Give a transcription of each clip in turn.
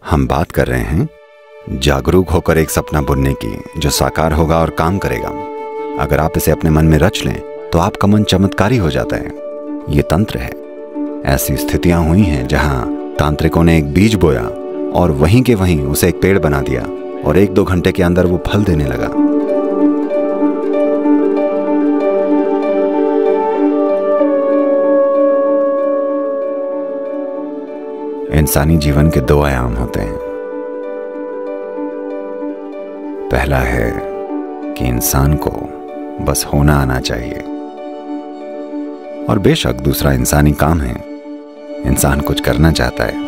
हम बात कर रहे हैं जागरूक होकर एक सपना बुनने की जो साकार होगा और काम करेगा। अगर आप इसे अपने मन में रच लें तो आपका मन चमत्कारी हो जाता है। ये तंत्र है। ऐसी स्थितियां हुई हैं जहां तांत्रिकों ने एक बीज बोया और वहीं के वहीं उसे एक पेड़ बना दिया और 1-2 घंटे के अंदर वो फल देने लगा। इंसानी जीवन के 2 आयाम होते हैं। पहला है कि इंसान को बस होना आना चाहिए, और बेशक दूसरा इंसानी काम है, इंसान कुछ करना चाहता है।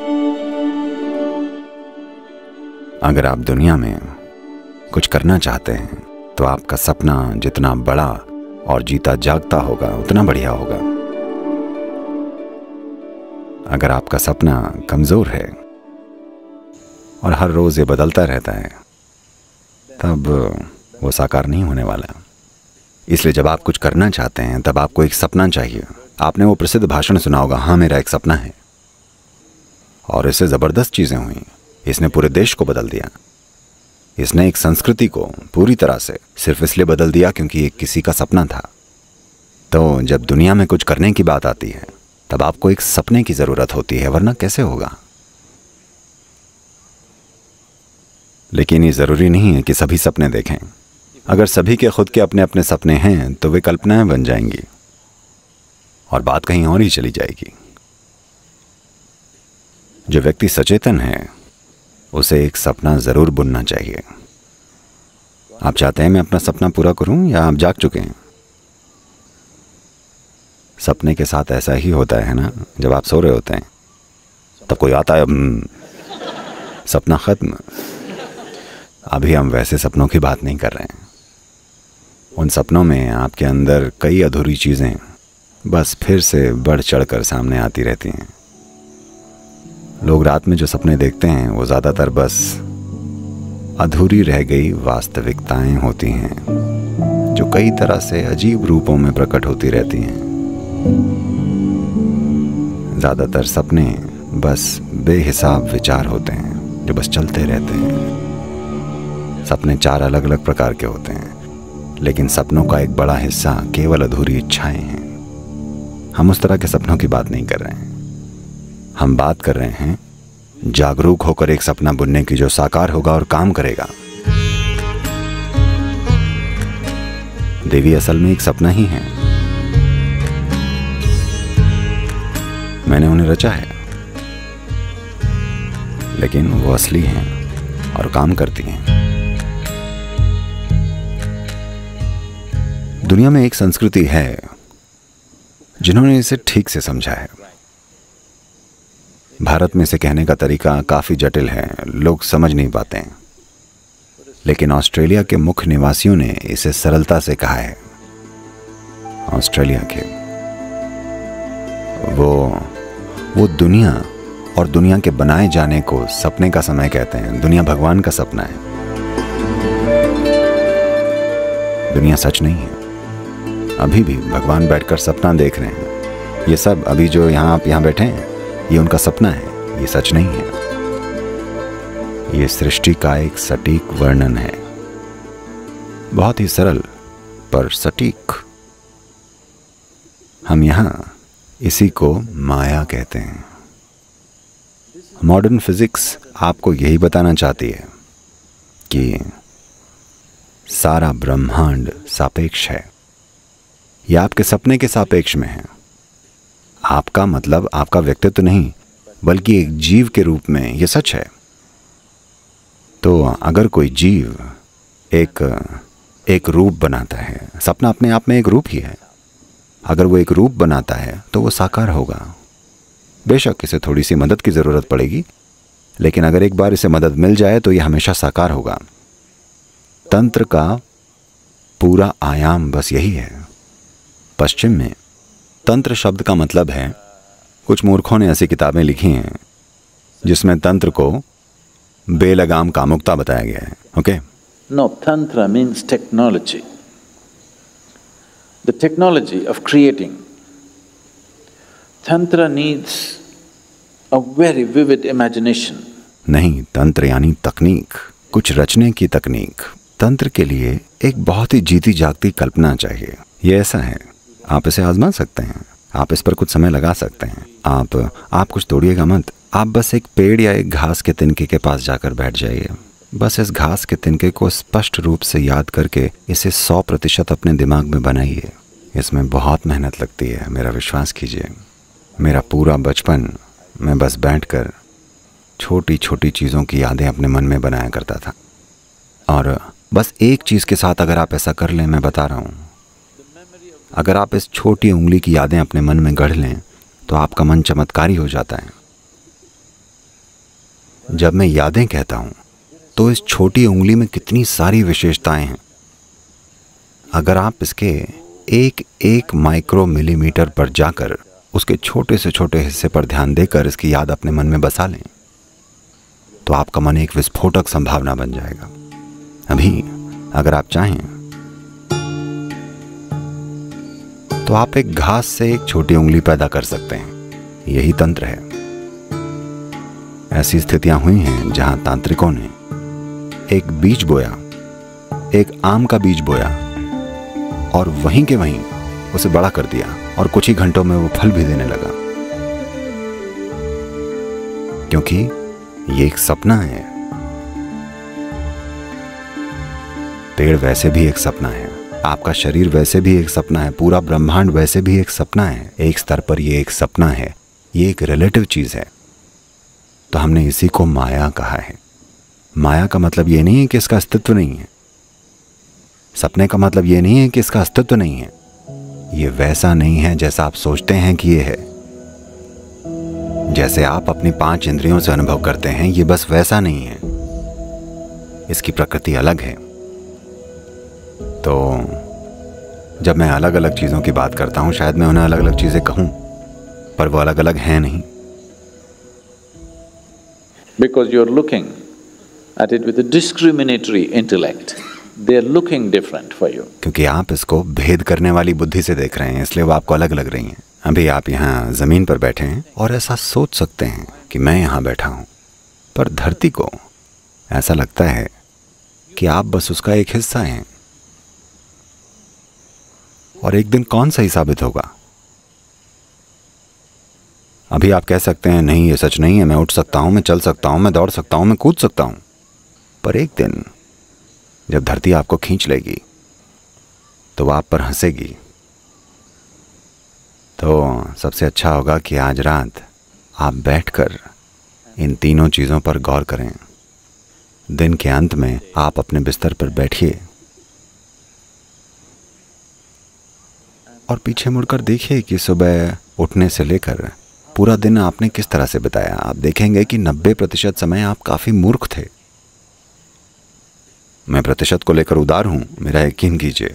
अगर आप दुनिया में कुछ करना चाहते हैं तो आपका सपना जितना बड़ा और जीता जागता होगा उतना बढ़िया होगा। अगर आपका सपना कमजोर है और हर रोज ये बदलता रहता है तब वो साकार नहीं होने वाला। इसलिए जब आप कुछ करना चाहते हैं तब आपको एक सपना चाहिए। आपने वो प्रसिद्ध भाषण सुना होगा, हाँ मेरा एक सपना है, और इससे जबरदस्त चीजें हुई। इसने पूरे देश को बदल दिया। इसने एक संस्कृति को पूरी तरह से सिर्फ इसलिए बदल दिया क्योंकि ये किसी का सपना था। तो जब दुनिया में कुछ करने की बात आती है तब आपको एक सपने की जरूरत होती है, वरना कैसे होगा। लेकिन ये जरूरी नहीं है कि सभी सपने देखें। अगर सभी के खुद के अपने अपने सपने हैं तो वे कल्पनाएं बन जाएंगी और बात कहीं और ही चली जाएगी। जो व्यक्ति सचेतन है उसे एक सपना जरूर बुनना चाहिए। आप चाहते हैं मैं अपना सपना पूरा करूं या आप जाग चुके हैं? सपने के साथ ऐसा ही होता है ना, जब आप सो रहे होते हैं तब कोई आता है, सपना खत्म। अभी हम वैसे सपनों की बात नहीं कर रहे हैं। उन सपनों में आपके अंदर कई अधूरी चीजें बस फिर से बढ़ चढ़कर सामने आती रहती हैं। लोग रात में जो सपने देखते हैं वो ज्यादातर बस अधूरी रह गई वास्तविकताएं होती हैं जो कई तरह से अजीब रूपों में प्रकट होती रहती हैं। ज्यादातर सपने बस बेहिसाब विचार होते हैं जो बस चलते रहते हैं। सपने 4 अलग अलग प्रकार के होते हैं, लेकिन सपनों का एक बड़ा हिस्सा केवल अधूरी इच्छाएं हैं। हम उस तरह के सपनों की बात नहीं कर रहे हैं। हम बात कर रहे हैं जागरूक होकर एक सपना बुनने की जो साकार होगा और काम करेगा। देवी असल में एक सपना ही है। मैंने उन्हें रचा है, लेकिन वो असली हैं और काम करती हैं। दुनिया में एक संस्कृति है जिन्होंने इसे ठीक से समझा है। भारत में इसे कहने का तरीका काफी जटिल है, लोग समझ नहीं पाते हैं, लेकिन ऑस्ट्रेलिया के मुख्य निवासियों ने इसे सरलता से कहा है। ऑस्ट्रेलिया के वो दुनिया और दुनिया के बनाए जाने को सपने का समय कहते हैं। दुनिया भगवान का सपना है। दुनिया सच नहीं है। अभी भी भगवान बैठकर सपना देख रहे हैं। ये सब अभी जो आप यहाँ बैठे हैं ये उनका सपना है, ये सच नहीं है। ये सृष्टि का एक सटीक वर्णन है, बहुत ही सरल पर सटीक। हम यहाँ इसी को माया कहते हैं। मॉडर्न फिजिक्स आपको यही बताना चाहती है कि सारा ब्रह्मांड सापेक्ष है। यह आपके सपने के सापेक्ष में है। आपका मतलब आपका व्यक्तित्व नहीं, बल्कि एक जीव के रूप में यह सच है। तो अगर कोई जीव एक रूप बनाता है, सपना अपने आप में एक रूप ही है। अगर वो एक रूप बनाता है तो वो साकार होगा। बेशक इसे थोड़ी सी मदद की जरूरत पड़ेगी, लेकिन अगर एक बार इसे मदद मिल जाए तो यह हमेशा साकार होगा। तंत्र का पूरा आयाम बस यही है। पश्चिम में तंत्र शब्द का मतलब है, कुछ मूर्खों ने ऐसी किताबें लिखी हैं जिसमें तंत्र को बेलगाम कामुकता बताया गया है। Okay? No, tantra means technology. The technology of creating. Tantra needs a very vivid imagination. नहीं, तंत्र यानी तकनीक, कुछ रचने की तकनीक। तंत्र के लिए एक बहुत ही जीती जागती कल्पना चाहिए। ये ऐसा है, आप इसे आजमा सकते हैं, आप इस पर कुछ समय लगा सकते हैं। आप कुछ तोड़िएगा मत, आप बस एक पेड़ या एक घास के तिनके के पास जाकर बैठ जाइए। बस इस घास के तिनके को स्पष्ट रूप से याद करके इसे 100% अपने दिमाग में बनाइए। इसमें बहुत मेहनत लगती है, मेरा विश्वास कीजिए। मेरा पूरा बचपन मैं बस बैठकर छोटी छोटी चीज़ों की यादें अपने मन में बनाया करता था। और बस एक चीज़ के साथ अगर आप ऐसा कर लें, मैं बता रहा हूँ, अगर आप इस छोटी उंगली की यादें अपने मन में गढ़ लें तो आपका मन चमत्कारी हो जाता है। जब मैं यादें कहता हूँ तो इस छोटी उंगली में कितनी सारी विशेषताएं हैं। अगर आप इसके एक एक माइक्रो मिलीमीटर पर जाकर उसके छोटे से छोटे हिस्से पर ध्यान देकर इसकी याद अपने मन में बसा लें तो आपका मन एक विस्फोटक संभावना बन जाएगा। अभी अगर आप चाहें तो आप एक घास से एक छोटी उंगली पैदा कर सकते हैं। यही तंत्र है। ऐसी स्थितियां हुई हैं जहां तांत्रिकों ने एक बीज बोया, एक आम का बीज बोया और वहीं के वहीं उसे बड़ा कर दिया और कुछ ही घंटों में वो फल भी देने लगा, क्योंकि ये एक सपना है। पेड़ वैसे भी एक सपना है, आपका शरीर वैसे भी एक सपना है, पूरा ब्रह्मांड वैसे भी एक सपना है। एक स्तर पर ये एक सपना है, ये एक रिलेटिव चीज है। तो हमने इसी को माया कहा है। माया का मतलब ये नहीं है कि इसका अस्तित्व नहीं है। सपने का मतलब ये नहीं है कि इसका अस्तित्व नहीं है। ये वैसा नहीं है जैसा आप सोचते हैं कि ये है। जैसे आप अपनी 5 इंद्रियों से अनुभव करते हैं, ये बस वैसा नहीं है। इसकी प्रकृति अलग है। तो जब मैं अलग अलग चीजों की बात करता हूं, शायद मैं उन्हें अलग अलग चीजें कहूं, पर वो अलग अलग हैं नहीं। Because you're looking at it with a discriminatory intellect. They're looking different for you. क्योंकि आप इसको भेद करने वाली बुद्धि से देख रहे हैं, इसलिए वो आपको अलग लग रही हैं। अभी आप यहाँ जमीन पर बैठे हैं और ऐसा सोच सकते हैं कि मैं यहाँ बैठा हूँ, पर धरती को ऐसा लगता है कि आप बस उसका एक हिस्सा हैं। और एक दिन कौन सही साबित होगा? अभी आप कह सकते हैं नहीं, ये सच नहीं है, मैं उठ सकता हूं, मैं चल सकता हूं, मैं दौड़ सकता हूं, मैं कूद सकता हूं। पर एक दिन जब धरती आपको खींच लेगी तो वह आप पर हंसेगी। तो सबसे अच्छा होगा कि आज रात आप बैठकर इन तीनों चीजों पर गौर करें। दिन के अंत में आप अपने बिस्तर पर बैठिए और पीछे मुड़कर देखिए कि सुबह उठने से लेकर पूरा दिन आपने किस तरह से बिताया। आप देखेंगे कि 90% समय आप काफी मूर्ख थे। मैं प्रतिशत को लेकर उदार हूं, मेरा यकीन कीजिए।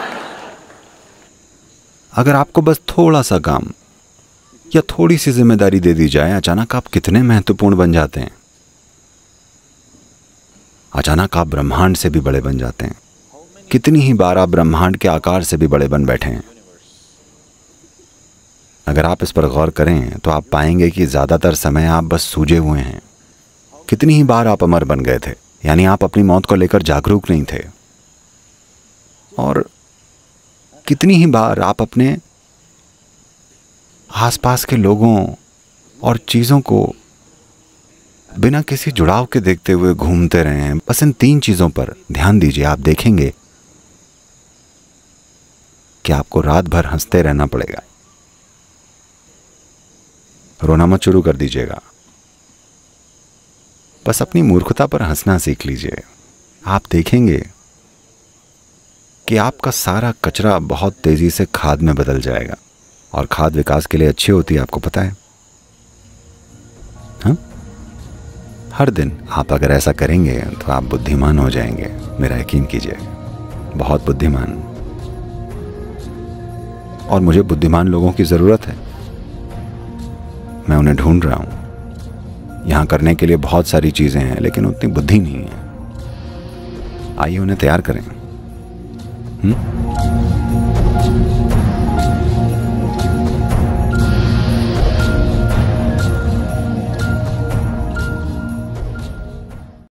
अगर आपको बस थोड़ा सा काम या थोड़ी सी जिम्मेदारी दे दी जाए, अचानक आप कितने महत्वपूर्ण बन जाते हैं। अचानक आप ब्रह्मांड से भी बड़े बन जाते हैं। कितनी ही बार आप ब्रह्मांड के आकार से भी बड़े बन बैठे हैं। अगर आप इस पर गौर करें तो आप पाएंगे कि ज्यादातर समय आप बस सूजे हुए हैं। कितनी ही बार आप अमर बन गए थे, यानी आप अपनी मौत को लेकर जागरूक नहीं थे। और कितनी ही बार आप अपने आसपास के लोगों और चीजों को बिना किसी जुड़ाव के देखते हुए घूमते रहे हैं। बस इन 3 चीजों पर ध्यान दीजिए, आप देखेंगे कि आपको रात भर हंसते रहना पड़ेगा। रोना मत शुरू कर दीजिएगा, बस अपनी मूर्खता पर हंसना सीख लीजिए। आप देखेंगे कि आपका सारा कचरा बहुत तेजी से खाद में बदल जाएगा। और खाद विकास के लिए अच्छी होती है, आपको पता है। हाँ, हर दिन आप अगर ऐसा करेंगे तो आप बुद्धिमान हो जाएंगे, मेरा यकीन कीजिए, बहुत बुद्धिमान। और मुझे बुद्धिमान लोगों की जरूरत है। मैं उन्हें ढूंढ रहा हूं। यहां करने के लिए बहुत सारी चीजें हैं, लेकिन उतनी बुद्धि नहीं है। आइए उन्हें तैयार करें।